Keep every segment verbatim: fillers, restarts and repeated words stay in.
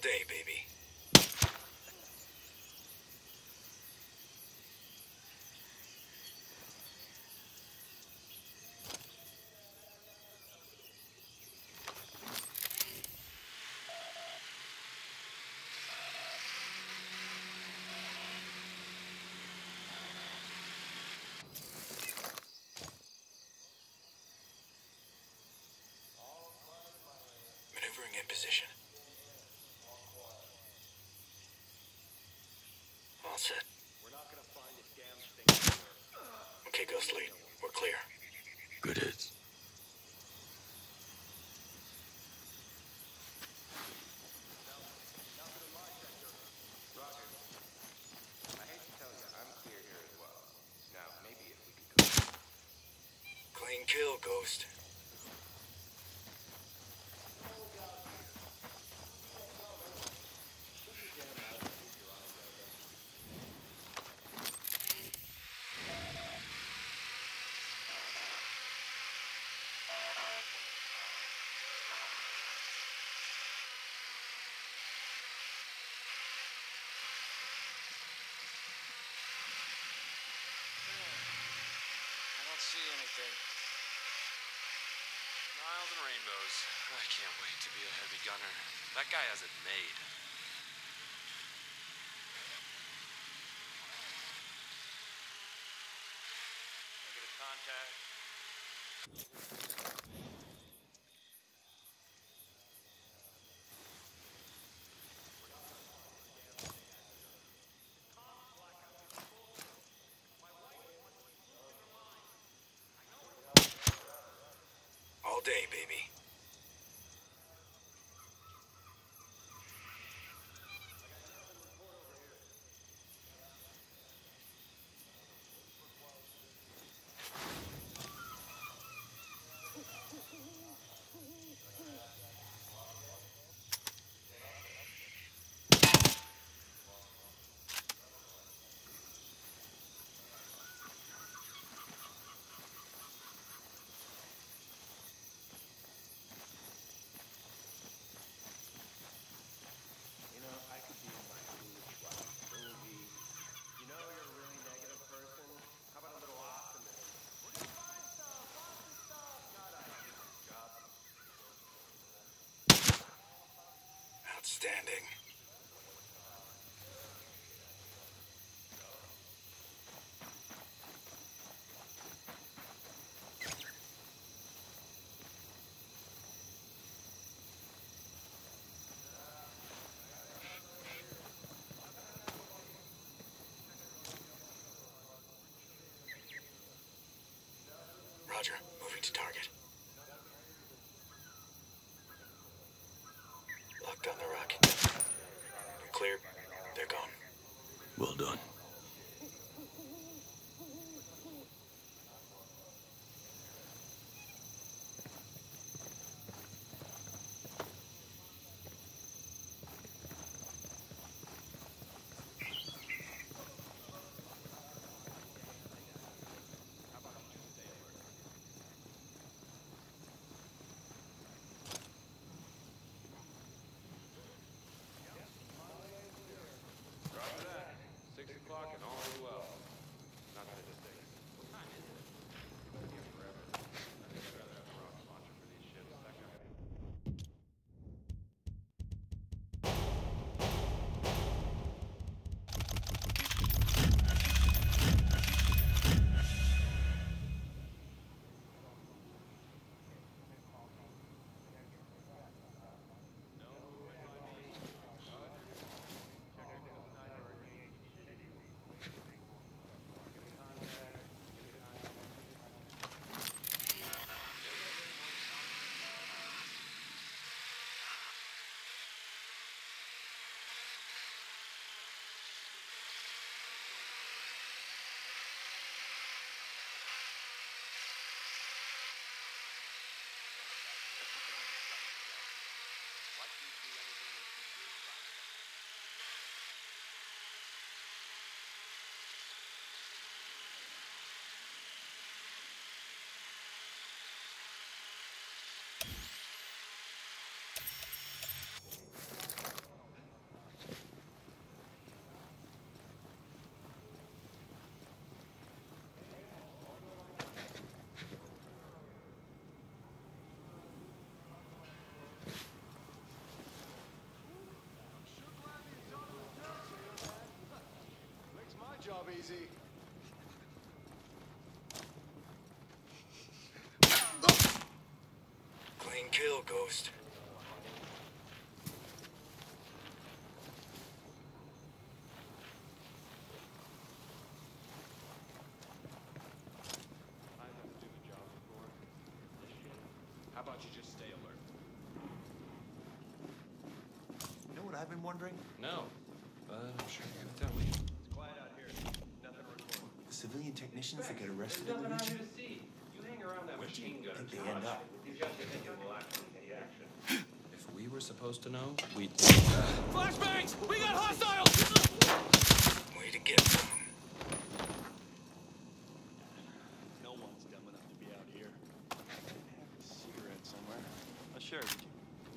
day, baby. Maneuvering in position. All set. We're not gonna find a damn thing. Okay, Ghost Lead. We're clear. Good hits. Nothing in my sector. Roger. I hate to tell you, I'm clear here as well. Now, maybe if we could go. Clean kill, Ghost. See anything. Miles and rainbows. I can't wait to be a heavy gunner. That guy has it made. Negative contact. All day, baby. Outstanding. Roger. Moving to target. Locked on the rocket. We're clear. They're gone. Well done. Six o'clock. easy. Clean kill, Ghost. How about you just stay alert? You know what I've been wondering? No, but I'm sure you're gonna tell me. It's quiet out here. Nothing to report. The civilian technicians that get arrested There's in the nothing out region? here to see. You hang around that Where do you machine gun. think they end up? You just think it will actually take action. If we were supposed to know, we'd. Flashbangs! We got hostiles! Way to get them. No one's dumb enough to be out here. I have a cigarette somewhere. I'll share it with you.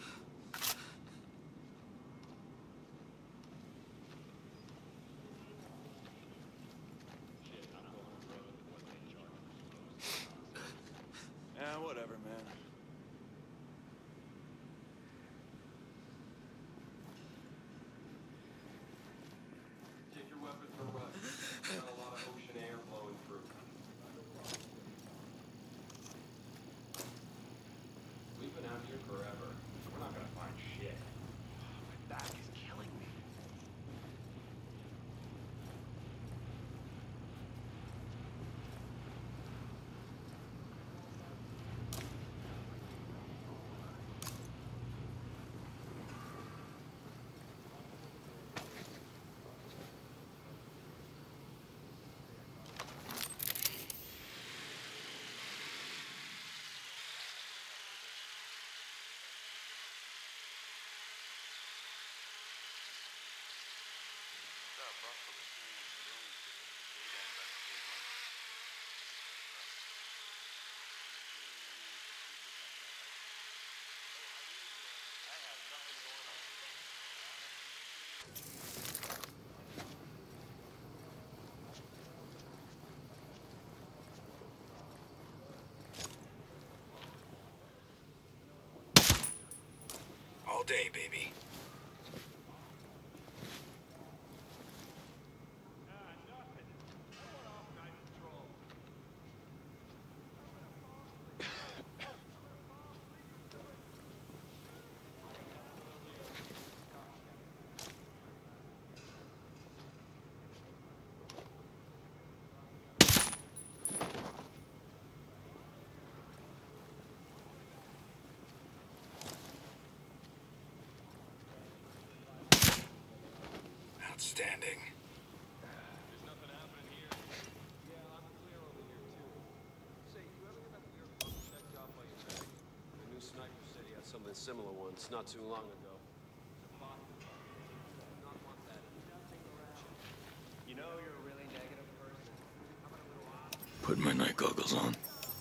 Yeah, whatever, man. Take your weapon for run. Got a lot of ocean air blowing through. We've been out here forever. We're not gonna find shit. My back is killing me. All day, baby. Outstanding. There's nothing happening here. Yeah, I'm clear over here too. Say, you ever get your phone checked out by your medic? The new sniper said he had something similar once, not too long ago. Not want that. You know you're a really negative person. How about a little off? Put my night goggles on.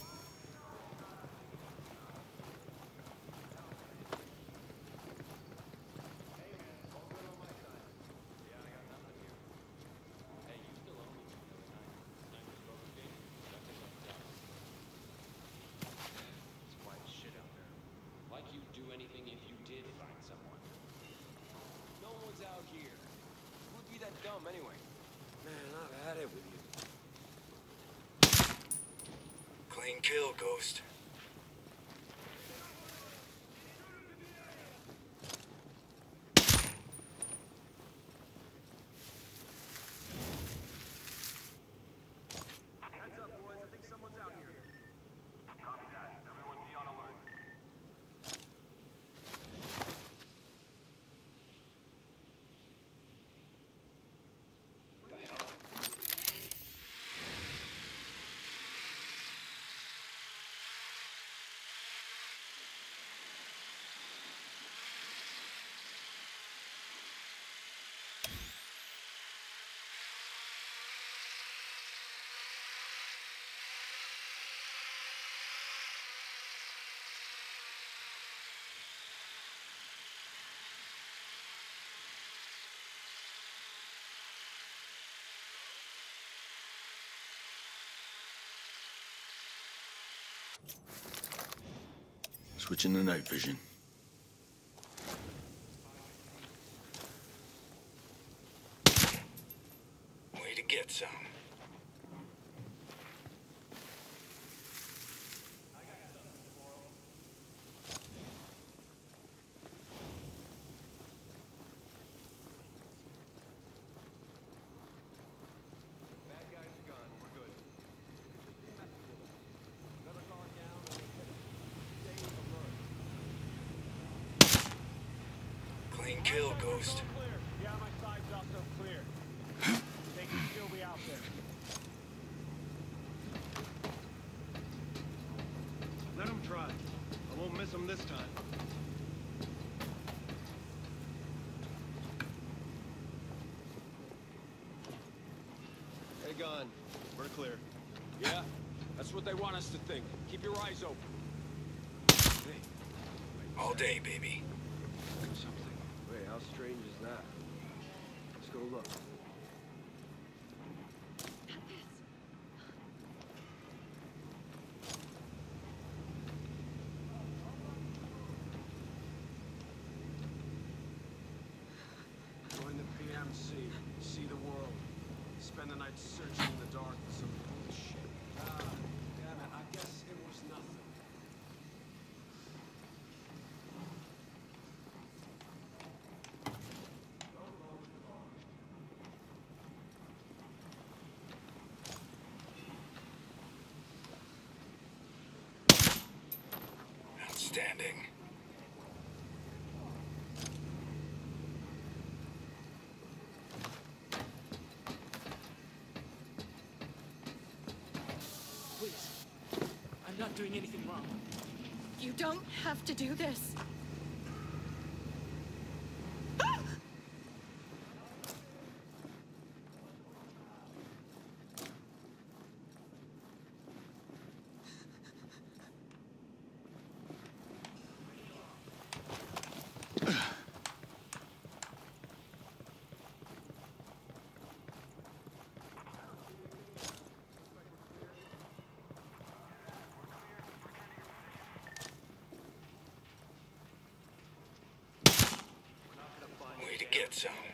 Dumb anyway. Man, I've had it with you. Clean kill, Ghost. Heads up, boys. I think someone's out here. Copy that. Everyone be on alert. Switching to night vision. Way to get get some. Bad guys are gone. We're good. Another car down and we hit it. Stay alert. Clean kill, Ghost. Clear. Yeah, my side's also clear. They can still be out there. Let them try. I won't miss them this time. Hey, gone. We're clear. Yeah, that's what they want us to think. Keep your eyes open. Hey, All day, baby. something. Wait, how strange is that? Let's go look. Join the P M C. See the world. Spend the night searching in the dark for some bullshit. Ah, damn it. I guess it was nothing. Outstanding. Please. I'm not doing anything wrong. You don't have to do this. Way to get some.